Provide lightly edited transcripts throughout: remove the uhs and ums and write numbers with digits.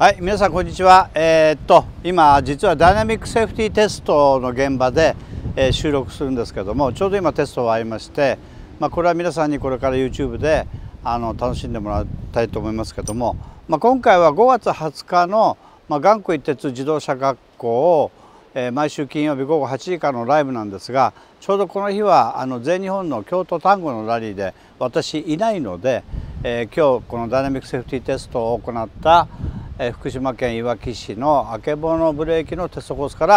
はい、皆さんこんにちは。今実はダイナミックセーフティーテストの現場で、収録するんですけども、ちょうど今テストが終わりまして、これは皆さんにこれから YouTube で楽しんでもらいたいと思いますけども、今回は5月20日の、頑固一徹自動車学校を、毎週金曜日午後8時からのライブなんですが、ちょうどこの日は全日本の京都丹後のラリーで私いないので、今日このダイナミックセーフティーテストを行った福島県いわき市のあけぼのブレーキのテストコースから、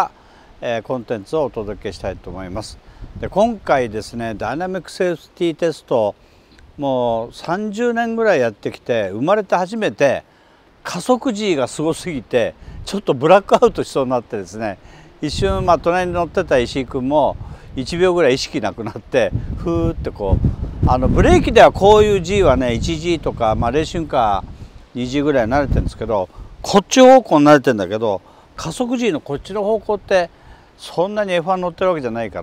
コンテンツをお届けしたいと思います。で今回ですね、ダイナミックセーフティーテストもう30年ぐらいやってきて、生まれて初めて加速 G がすごすぎてちょっとブラックアウトしそうになってですね、一瞬隣に乗ってた石井君も1秒ぐらい意識なくなってふーってこうブレーキではこういう G はね 1G とか、レーシングカー2G ぐらい慣れてるんですけど、こっち方向に慣れてるんだけど、加速 G のこっちの方向ってそんなに F1 乗ってるわけじゃないから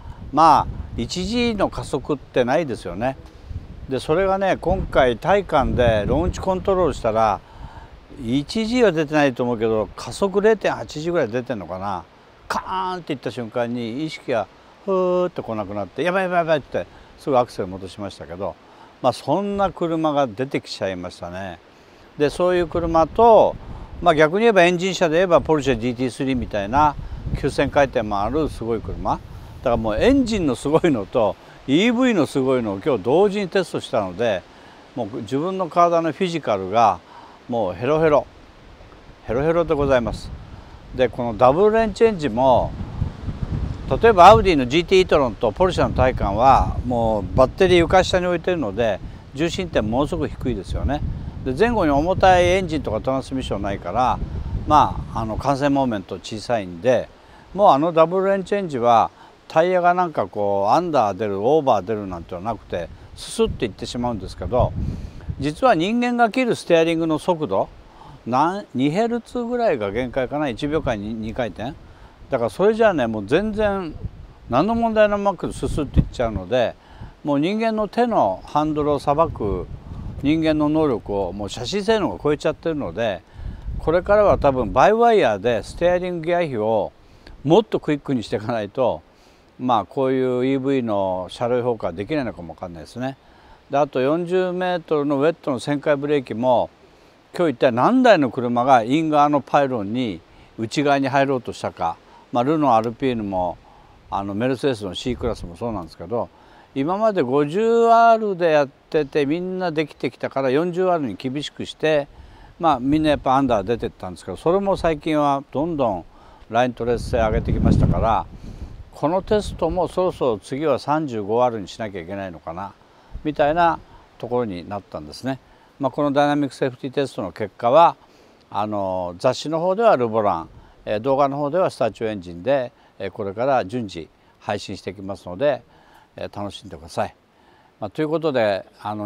、1G の加速ってないですよね。でそれがね、今回体感でローンチコントロールしたら 1G は出てないと思うけど、加速 0.8G ぐらい出てるのかな。カーンっていった瞬間に意識がふーって来なくなって、やばいやばいやばいってすぐアクセル戻しましたけど、そんな車が出てきちゃいましたね。でそういう車と、逆に言えばエンジン車で言えばポルシェ GT3 みたいな9000回転もあるすごい車だから、もうエンジンのすごいのと EV のすごいのを今日同時にテストしたので、もう自分の体のフィジカルがもうヘロヘロでございます。でこのダブルレンチエンジンも、例えばアウディの GT イトロンとポルシェのタイカンはもうバッテリー床下に置いてるので重心点ものすごく低いですよね。で前後に重たいエンジンとかトランスミッションないから、完成モーメント小さいんで、もうダブルレンチエンジンはタイヤがなんかこうアンダー出るオーバー出るなんてのはなくてススッていってしまうんですけど、実は人間が切るステアリングの速度2ヘルツぐらいが限界かな。1秒間に2回転だから、それじゃあねもう全然何の問題もなくススッていっちゃうので、もう人間の手のハンドルをさばく人間の能力をもうシャシー性能が超えちゃってるので、これからは多分バイワイヤーでステアリングギア比をもっとクイックにしていかないと、こういう EV の車両評価はできないのかもわかんないですね。であと40メートルのウェットの旋回ブレーキも、今日一体何台の車がイン側のパイロンに内側に入ろうとしたか、ルノーアルピーヌもメルセデスの C クラスもそうなんですけど、今まで 50R でやっててみんなできてきたから 40R に厳しくして、みんなやっぱアンダー出てったんですけど、それも最近はどんどんライントレス性上げてきましたから、このテストもそろそろ次は 35R にしなきゃいけないのかなみたいなところになったんですね。このダイナミックセーフティーテストの結果は雑誌の方ではルボラン、動画の方ではスタチュエンジンでこれから順次配信していきますので、楽しんでください。ということで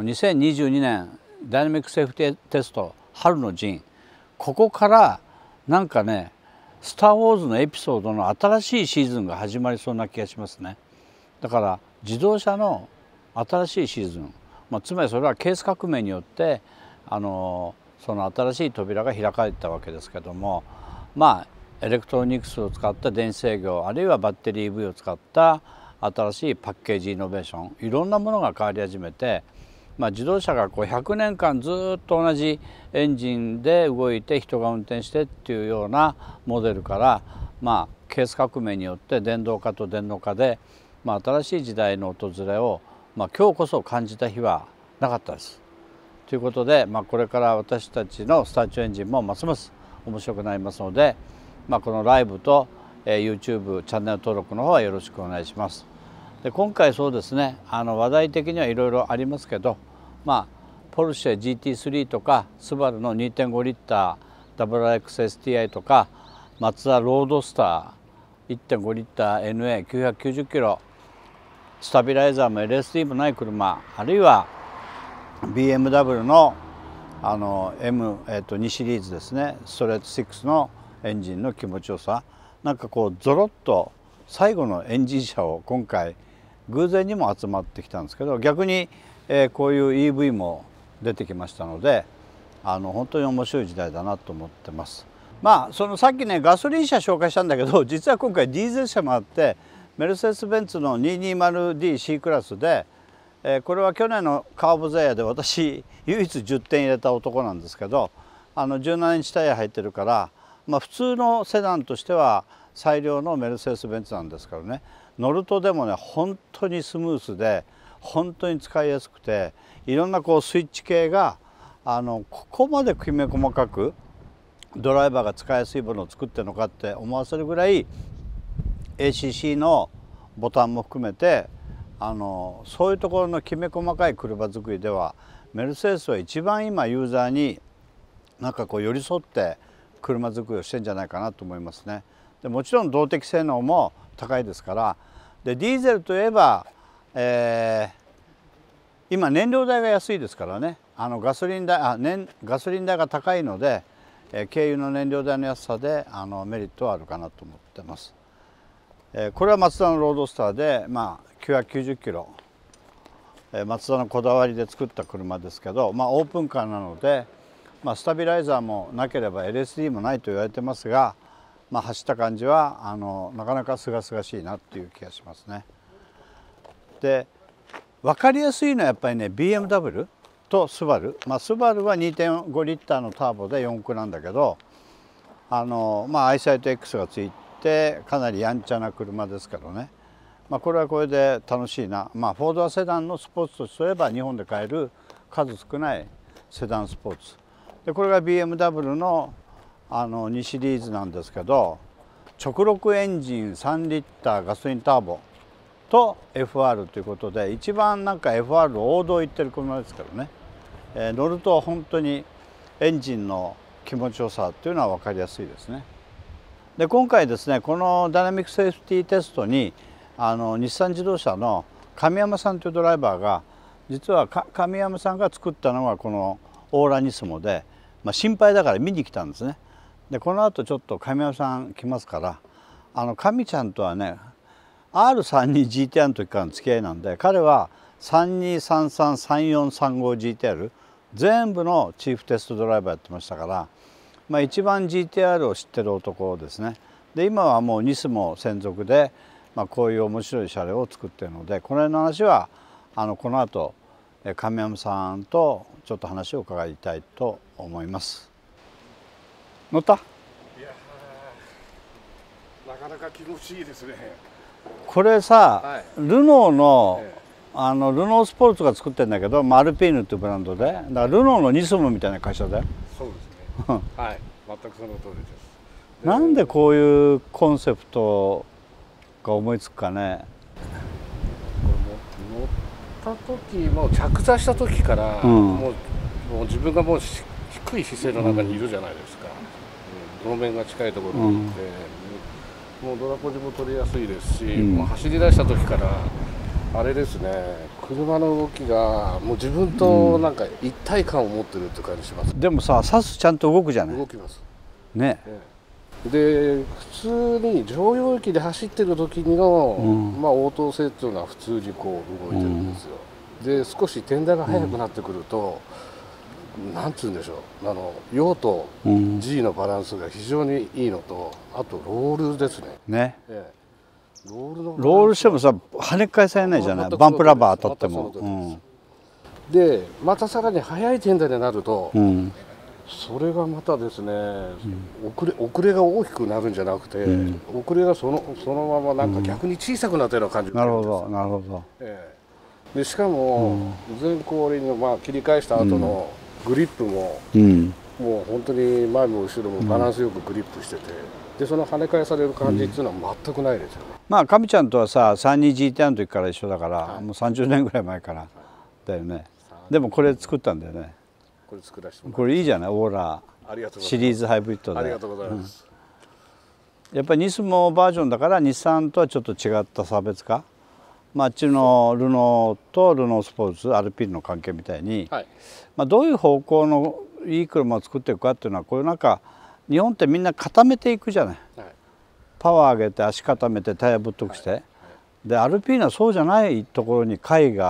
2022年ダイナミックセーフティーテスト春の陣、ここからなんかねスター・ウォーズのエピソードの新しいシーズンが始まりそうな気がしますね。だから自動車の新しいシーズン、つまりそれはケース革命によってその新しい扉が開かれたわけですけども、エレクトロニクスを使った電子制御、あるいはバッテリー EV を使った新しいパッケージイノベーション、いろんなものが変わり始めて、自動車がこう100年間ずっと同じエンジンで動いて人が運転してっていうようなモデルから、ケース革命によって電動化と電脳化で、新しい時代の訪れを、今日こそ感じた日はなかったです。ということで、これから私たちのスタチュエンジンもますます面白くなりますので、このライブとYouTube チャンネル登録の方はよろしくお願いします。で今回そうですね、話題的にはいろいろありますけど、ポルシェ GT3 とかスバルの 2.5 リッター WRX-STI とかマツダロードスター 1.5 リッター NA990 キロ、スタビライザーも LSD もない車、あるいは BMW の2シリーズですね、ストレート6のエンジンの気持ちよさ、なんかこうゾロッと最後のエンジン車を今回偶然にも集まってきたんですけど、逆にこういう EV も出てきましたので、 本当に面白い時代だなと思ってます。まあそのさっきねガソリン車紹介したんだけど、実は今回ディーゼル車もあって、メルセデス・ベンツの 220D C クラスで、これは去年のカーボザイヤで私唯一10点入れた男なんですけど、17インチタイヤ入ってるから、まあ、普通のセダンとしては最良のメルセデス・ベンツなんですからね、乗るとでもね本当にスムースで本当に使いやすくて、いろんなこうスイッチ系がここまできめ細かくドライバーが使いやすいものを作ってるのかって思わせるぐらい ACC のボタンも含めてそういうところのきめ細かい車作りではメルセデスは一番今ユーザーになんかこう寄り添って車作りをしてんじゃないかなと思いますね。でもちろん動的性能も高いですから、でディーゼルといえば、今燃料代が安いですからね、ガソリン代が高いので、軽油の燃料代の安さでメリットはあるかなと思ってます。これはマツダのロードスターで、まあ、990キロ、マツダのこだわりで作った車ですけど、まあ、オープンカーなので、まあ、スタビライザーもなければ LSD もないと言われてますが、まあ、走った感じはなかなかすがすがしいなっていう気がしますね。で分かりやすいのはやっぱりね BMW とスバル、まあ、スバルは 2.5 リッターのターボで4駆なんだけど、まあ、アイサイト X がついてかなりやんちゃな車ですけどね、まあ、これはこれで楽しいな、まあ、フォードはセダンのスポーツとすれば日本で買える数少ないセダンスポーツで、これが BMW の2シリーズなんですけど、直録エンジン3リッターガソリンターボと FR ということで、一番なんか FR の王道行ってる車ですからね、乗ると本当にエンジンの気持ちよさっていうのは分かりやすいですね。で今回ですね、このダイナミックセーフティーテストに日産自動車の神山さんというドライバーが、実は神山さんが作ったのがこのオーラニスモで、まあ、心配だから見に来たんですね。でこのあとちょっと神山さん来ますから、神ちゃんとはね R32GTR の時からの付き合いなんで、彼は 32333435GTR 全部のチーフテストドライバーやってましたから、まあ、一番 GTR を知ってる男ですね。で今はもうニスモ専属で、まあ、こういう面白い車両を作ってるので、この辺の話はこの後神山さんとちょっと話を伺いたいと思います。乗った？いやなかなか気持ちいいですね。 これさ、 はい、 ルノーの、ルノースポーツが作ってるんだけど、アルピーヌっていうブランドで、だからルノーのニスモみたいな会社だよ。 そうですねはい、全くその通りです。 なんでこういうコンセプトが思いつくかね。 乗った時も着座した時から、もう自分がもう低い姿勢の中にいるじゃないですか、路面が近いところにいて、もうドラポジも取りやすいですし、もう走り出した時からあれですね、車の動きがもう自分となんか一体感を持ってるって感じします。 でもさ、サスちゃんと動くじゃない。 動きますね。 で普通に常用域で走ってる時の、まあ応答性っていうのは普通にこう動いてるんですよ。で少し転打が速くなってくると、なんつうんでしょう、陽と G のバランスが非常にいいのと、あとロールですね。 ね。 ロールしてもさ跳ね返されないじゃない。バンプラバー当たっても。 でまたさらに速い転打になると、それがまたですね、遅れが大きくなるんじゃなくて、遅れがそのままなんか逆に小さくなったような感じになるんです。 なるほどなるほど。 でしかも前後輪のまあ切り返した後のグリップも、もう本当に前も後ろもバランスよくグリップしてて、でその跳ね返される感じっていうのは全くないですよね。 まあ神ちゃんとはさ 32GT の時から一緒だから、もう30年ぐらい前からだよね。でもこれ作ったんだよね。 これ作らせてもらいました。 これいいじゃない、オーラシリーズハイブリッドで。 ありがとうございます。 やっぱりニスモバージョンだから日産とはちょっと違った差別化、あっちのルノーとルノースポーツアルピーヌの関係みたいに、どういう方向のいい車を作っていくかっていうのは、こういうなんか日本ってみんな固めていくじゃない、パワー上げて足固めてタイヤぶっとくして、でアルピーヌはそうじゃないところに解が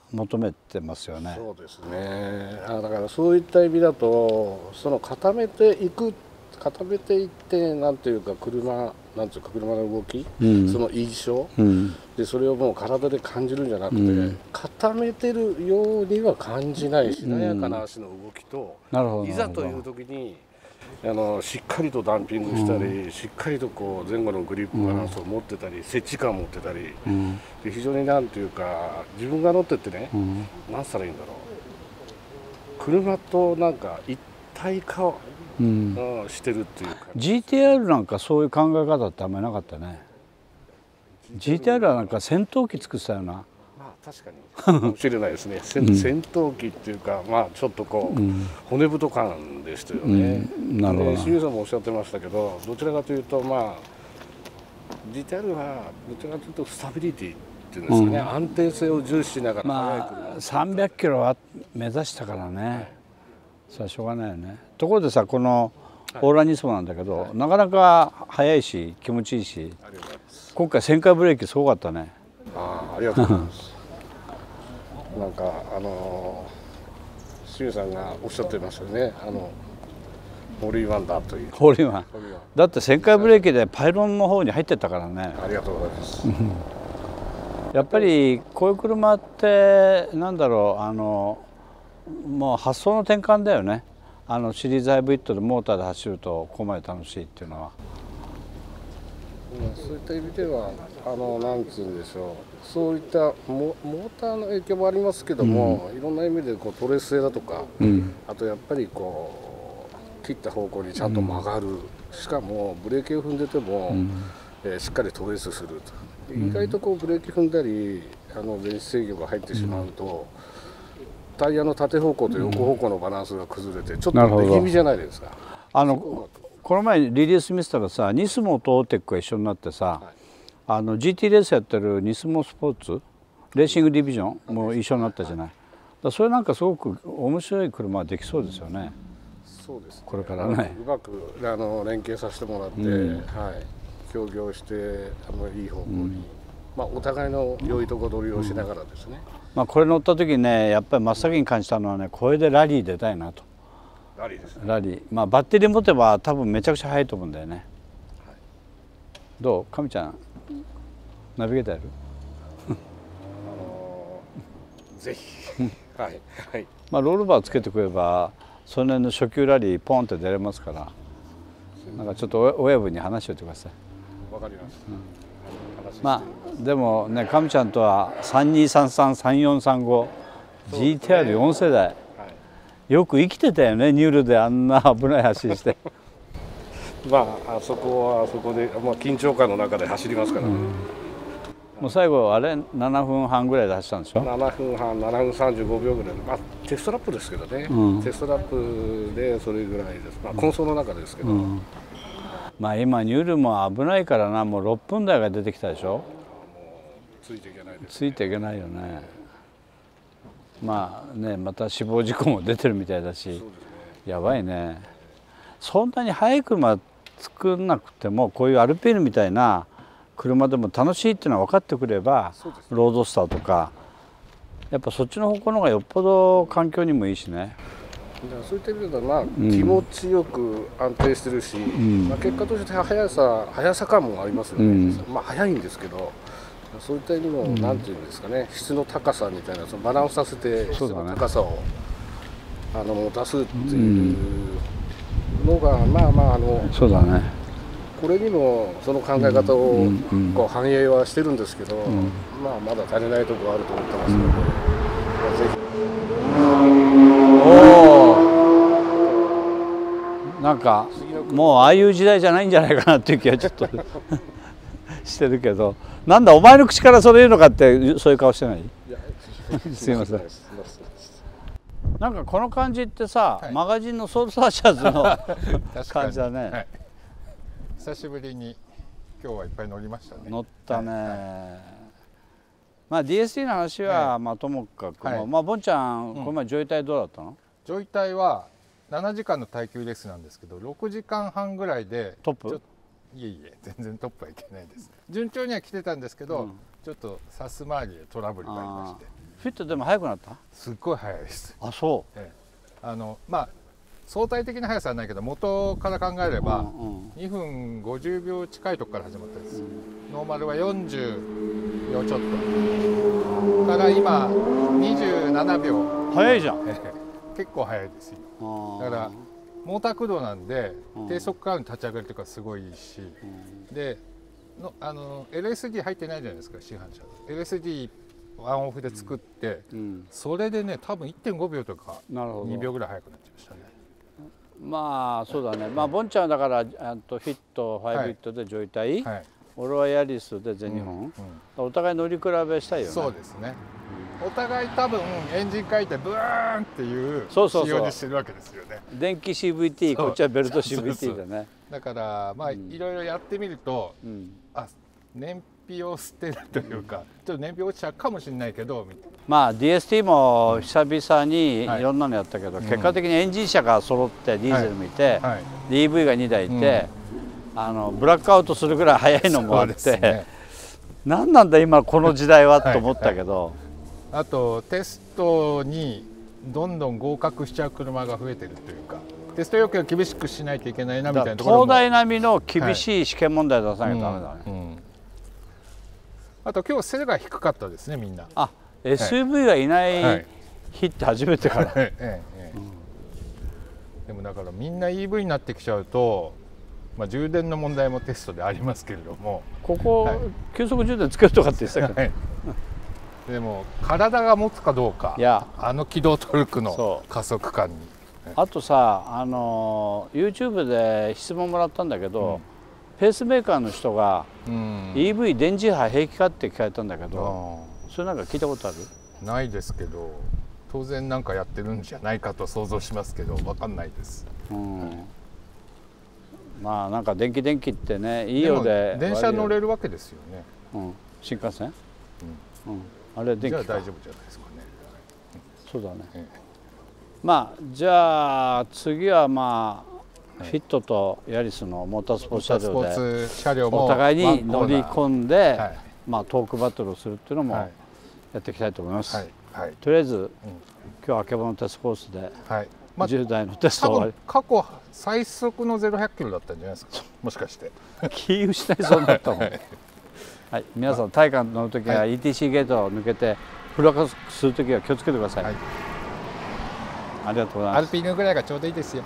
求めてますよね。 そうですね。だからそういった意味だとその固めていってなんていうかなんていうか車の動き、その印象、でそれをもう体で感じるんじゃなくて、固めてるようには感じないしなやかな足の動きと、いざという時にしっかりとダンピングしたり、しっかりとこう前後のグリップバランスを持ってたり、接地感を持ってたり、で非常になんていうか自分が乗ってってね、何したらいいんだろう、車となんか一体化を、してるっていうか。 GTR なんかそういう考え方ってあんまりなかったね。GTR はなんか戦闘機作ってたよな。 まあ確かにかもしれないですね。戦闘機っていうか、まあちょっとこう、骨太感でしたよね。 なるほど。 清水さんもおっしゃってましたけど、どちらかというとまあ GTR はどちらかというとスタビリティっていうんですかね、安定性を重視しながら速い車、 まあ300キロは目指したからね、それはしょうがないよね。ところでさ、このオーラニスモなんだけど、なかなか速いし気持ちいいし、今回旋回ブレーキすごかったね。 ありがとうございます。なんか清水さんがおっしゃってましたよね、ホールインワンだという。 ホールインワンだって旋回ブレーキでパイロンの方に入ってったからね。 ありがとうございます。 やっぱりこういう車ってなんだろう、もう発想の転換だよね。シリーズハイブリッドでモーターで走るとここまで楽しいっていうのは。 そういった意味ではなんつうんでしょう、そういったモーターの影響もありますけども、いろんな意味でこうトレース性だとか、あとやっぱりこう切った方向にちゃんと曲がる、しかもブレーキを踏んでても、しっかりトレースすると、意外とこうブレーキ踏んだり電子制御が入ってしまうと、タイヤの縦方向と横方向のバランスが崩れてちょっと出気味じゃないですか。 この前リリース見せたらさ、ニスモとオーテックが一緒になってさ、GT レースやってるニスモスポーツレーシングディビジョンも一緒になったじゃない。それなんかすごく面白い車ができそうですよね。 そうですね、 これからねうまく連携させてもらって、協業していい方向に、お互いの良いとこ取りをしながらですね、 これ乗った時ね、やっぱり真っ先に感じたのはね、これでラリー出たいなと。 ラリーですね。 ラリー、バッテリー持てば多分めちゃくちゃ速いと思うんだよね。どう、神ちゃんナビゲーターやる？ ぜひはいはい。 ロールバーつけてくればその辺の初級ラリーポンって出れますから、なんかちょっと親分に話しておいてください。 わかりました。でもね、神ちゃんとは32333435 GTR4 世代、よく生きてたよね、ニュールであんな危ない走りして。 あそこはあそこで、緊張感の中で走りますからね。 もう最後あれ7分半ぐらいで走ったんでしょ。 7分半、7分35秒ぐらい、テストラップですけどね、テストラップでそれぐらいです。混走の中ですけど、 今ニュールも危ないからな、もう6分台が出てきたでしょ。 ついていけないです。 ついていけないよね。また死亡事故も出てるみたいだし、やばいね。そんなに速い車作んなくても、こういうアルピーヌみたいな車でも楽しいっていうのは分かってくれば、ロードスターとかやっぱそっちの方向の方がよっぽど環境にもいいしね。 そういった意味では気持ちよく安定してるし、結果として速さ感もありますよね。速いんですけど、そういった意味のなんていうんですかね、質の高さみたいな、そのバランスさせて質の高さを持たすっていうのがそうだね。 これにもその考え方をこう反映はしてるんですけど、まだ足りないところあると思ってますので、ぜひ。 なんかもうああいう時代じゃないんじゃないかなっていう気はちょっとしてるけど、なんだお前の口からそれ言うのかってそういう顔してない？すいません。なんかこの感じってさ、マガジンのソウルサーチャーズの感じだね。 久しぶりに今日はいっぱい乗りましたね。 乗ったね。DST の話はともかくも、ボンちゃんこの前ジョイタイどうだったの？ ジョイタイは7時間の耐久レースなんですけど、6時間半ぐらいでトップ？ いえ全然トップはいけないです。順調には来てたんですけど、ちょっとサス周りでトラブルがありまして。 フィットでも速くなった？ すっごい速いです。 あ、そう。 まあ相対的な速さはないけど、元から考えれば2分50秒近いとこから始まったんです。ノーマルは40秒ちょっとから今27秒。 速いじゃん。 結構速いですよ。だからモーター駆動なんで低速からの立ち上がりとかすごいいいし、でLSD 入ってないじゃないですか、市販車。LSD ワンオフで作って、それでね多分 1.5 秒とか2秒ぐらい速くなっちゃいましたね。 まあそうだね。まあボンちゃんだからフィットハイブリッドでジョイタイ、俺はヤリスで全日本、お互い乗り比べしたいよね。 そうですね。お互い多分エンジンかいてブーンっていう仕様にしてるわけですよね。 電気 CVT、こっちはベルト CVT だね。 だからまあいろいろやってみると、あ、燃費を捨てるというか、ちょっと燃費落ちちゃうかもしれないけど、 まあ DST も久々にいろんなのやったけど、結果的にエンジン車が揃ってディーゼルもいて、EV が2台いて、ブラックアウトするぐらい速いのもあって、何なんだ今この時代はと思ったけど、 あとテストにどんどん合格しちゃう車が増えてるというか、テスト要件を厳しくしないといけないなみたいなところも、 東大並みの厳しい試験問題出さなきゃダメだね。 あと今日背が低かったですね、みんな。 あ、SUV がいない日って初めてから。でもだからみんな EV になってきちゃうと、まあ充電の問題もテストでありますけれども、 ここ、急速充電つけるとかって言ってたけど、 でも体が持つかどうか、軌道トルクの加速感に。 あとさ、YouTube で質問もらったんだけど、ペースメーカーの人が EV 電磁波平気かって聞かれたんだけど、それなんか聞いたことある？ ないですけど、当然なんかやってるんじゃないかと想像しますけど、分かんないです。 まあなんか電気ってね、いいようで。 電車乗れるわけですよね。 新幹線？あれ電気か。 じゃあ大丈夫じゃないですかね。 そうだね。まあじゃあ次はまあフィットとヤリスのモータースポーツ車両でお互いに乗り込んで、まあトークバトルをするっていうのもやっていきたいと思います。とりあえず今日あけぼのテストコースで10台のテスト終わり。 過去最速の0-100キロだったんじゃないですか、もしかして。 気失いそうになったもん。はい、皆さん体感乗るときは ETC ゲートを抜けてフル加速するときは気をつけてください。ありがとうございます。 アルピーヌぐらいがちょうどいいですよ。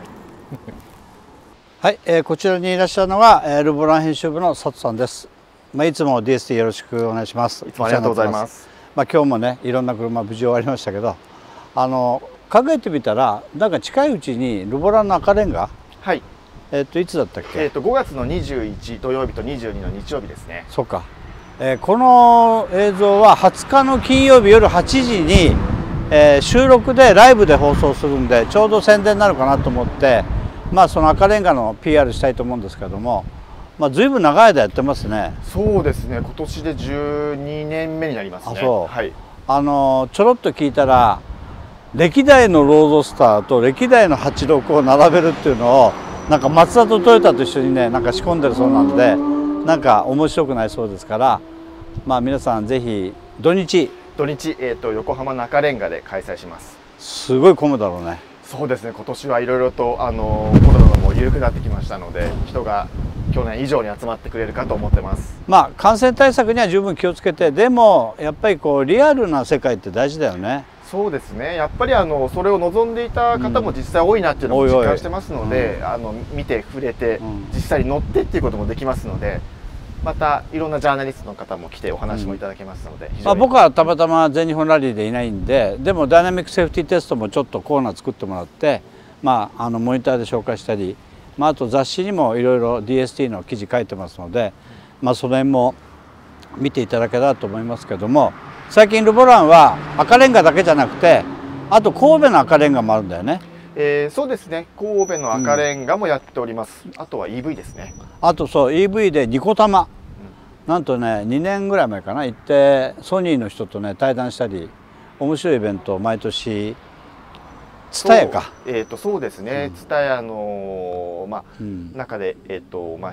はい、こちらにいらっしゃるのは、ルボラン編集部の佐藤さんです。まあ、いつも DST よろしくお願いします。 いつもありがとうございます。 まあ、今日もね、いろんな車無事終わりましたけど、考えてみたら、なんか近いうちにルボランの赤レンガ。 はい。 いつだったっけ 5月の21土曜日と22の日曜日ですね。 そうか。この映像は20日の金曜日夜8時に、収録でライブで放送するんで、ちょうど宣伝になるかなと思って、まあその赤レンガの PR したいと思うんですけども、まあ随分長い間やってますね。 そうですね。今年で12年目になりますね。 あ、そう。 はい。 ちょろっと聞いたら、歴代のロードスターと歴代の86を並べるっていうのを、なんかマツダとトヨタと一緒にね、なんか仕込んでるそうなんで、なんか面白くないそうですから、まあ皆さんぜひ土日、 横浜中レンガで開催します。 すごい混むだろうね。 そうですね。今年はいろいろとコロナも緩くなってきましたので、人が去年以上に集まってくれるかと思ってます。 まあ感染対策には十分気をつけて、でもやっぱりこうリアルな世界って大事だよね。 そうですね。やっぱりそれを望んでいた方も実際多いなっていうのも実感してますので、見て触れて、実際に乗ってっていうこともできますので。またいろんなジャーナリストの方も来てお話もいただけますので、 僕はたまたま全日本ラリーでいないんで、でもダイナミックセーフティーテストもちょっとコーナー作ってもらって、まあ、モニターで紹介したり、まあ、あと雑誌にもいろいろ DST の記事書いてますので、まあ、その辺も見ていただけたらと思いますけども、最近ルボランは赤レンガだけじゃなくて、あと神戸の赤レンガもあるんだよね。 そうですね。神戸の赤レンガもやっております。あとは EV ですね。 あとそう EV でニコタマ、なんとね2年ぐらい前かな行ってソニーの人とね対談したり、面白いイベントを毎年ツタヤか。 そうですね。ツタヤの中で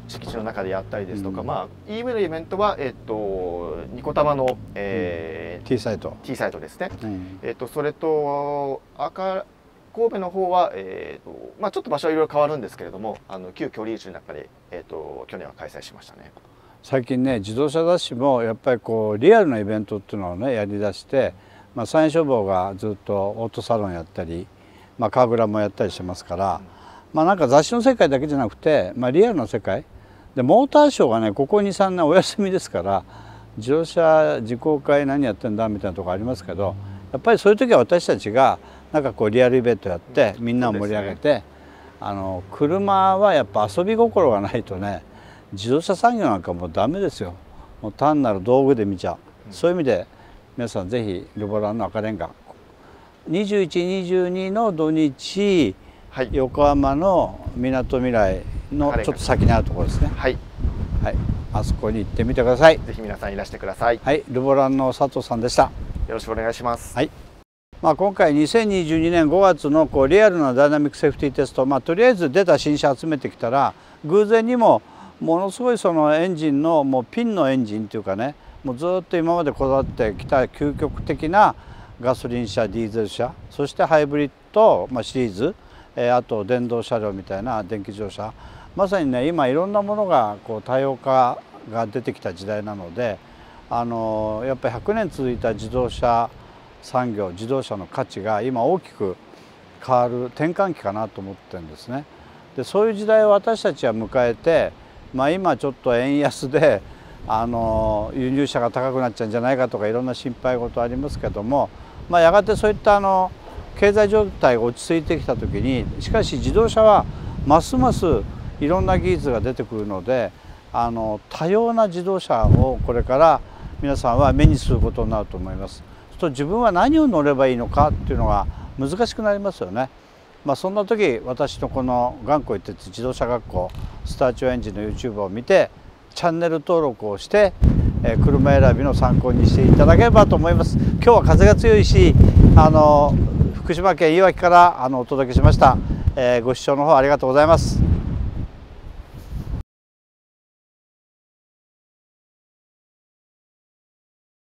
敷地の中でやったりですとか、EV のイベントは、ニコタマの、 T サイトですね、それと神戸の方は、ちょっと場所はいろいろ変わるんですけれども、旧居留地の中で、去年は開催しましたね。 最近ね、自動車雑誌もやっぱりこうリアルなイベントっていうのをねやりだして、山陰消防がずっとオートサロンやったり、川倉もやったりしてますから、なんか雑誌の世界だけじゃなくて、リアルな世界で、モーターショーがねここ 2、3年お休みですから、自動車自公会何やってんだみたいなところありますけど、やっぱりそういう時は私たちがなんかこうリアルイベントやってみんなを盛り上げて、車はやっぱ遊び心がないとね、自動車産業なんかもうダメですよ。もう単なる道具で見ちゃう。そういう意味で皆さんぜひルボランの赤レンガ21、22の土日、横浜のみなとみらいのちょっと先にあるところですね。はい、あそこに行ってみてください。 ぜひ皆さんいらしてください。 はい、ルボランの佐藤さんでした。 よろしくお願いします。 はい。今回2022年5月のリアルなダイナミックセーフティーテスト、とりあえず出た新車集めてきたら、偶然にもものすごいそのエンジンのもうピンのエンジンっていうかね、もうずっと今までこだわってきた究極的なガソリン車、ディーゼル車、そしてハイブリッド、シリーズ、あと電動車両みたいな電気自動車、まさにね今いろんなものがこう多様化が出てきた時代なので、やっぱり100年続いた自動車産業、自動車の価値が今大きく変わる転換期かなと思ってるんですね。でそういう時代を私たちは迎えて、今ちょっと円安で輸入車が高くなっちゃうんじゃないかとかいろんな心配事ありますけども、やがてそういった経済状態が落ち着いてきた時に、しかし自動車はますますいろんな技術が出てくるので、多様な自動車をこれから皆さんは目にすることになると思います。そうすると自分は何を乗ればいいのかっていうのが難しくなりますよね。そんな時、私のこの頑固一徹自動車学校スターチューエンジンの YouTube を見てチャンネル登録をして、車選びの参考にしていただければと思います。今日は風が強いし、福島県いわきからお届けしました。ご視聴の方ありがとうございます。